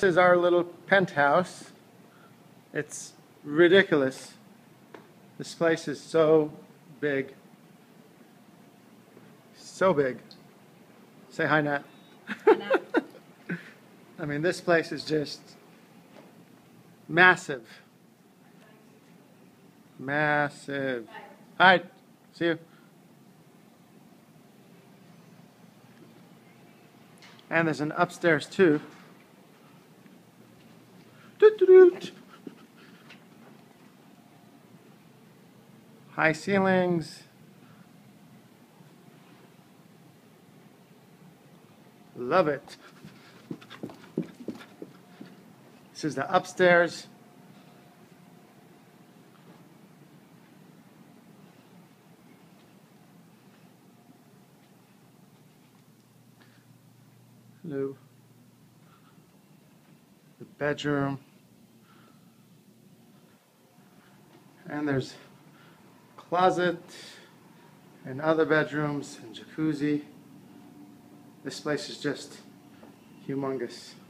This is our little penthouse. It's ridiculous. This place is so big. So big. Say hi, Nat. Hi, Nat. I mean, this place is just massive. Massive. Hi. See you. And there's an upstairs too. High ceilings. Love it. This is the upstairs. Hello. The bedroom. And there's closet and other bedrooms and jacuzzi. This place is just humongous.